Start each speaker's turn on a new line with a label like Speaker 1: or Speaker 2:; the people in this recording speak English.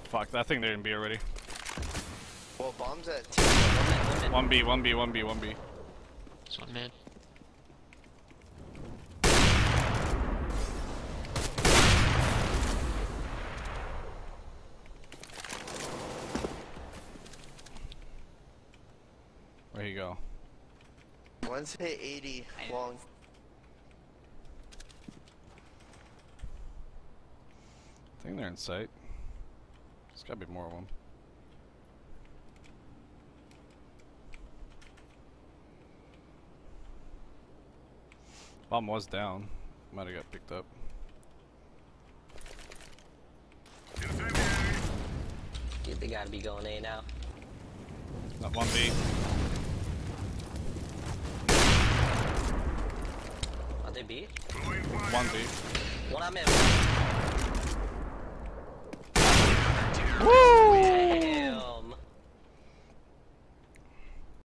Speaker 1: Fuck, I think they're in B already.
Speaker 2: Well, bombs at
Speaker 1: 1B, 1B, 1B, 1B.
Speaker 3: This one mid.
Speaker 1: Where you go?
Speaker 2: One's hit 80 long.
Speaker 1: I think they're in sight. There's gotta be more of them. Bomb was down. Might have got picked up.
Speaker 4: Dude, they gotta be going A now.
Speaker 1: Not 1B.
Speaker 4: Are they B?
Speaker 1: 1B.
Speaker 4: One I'm in.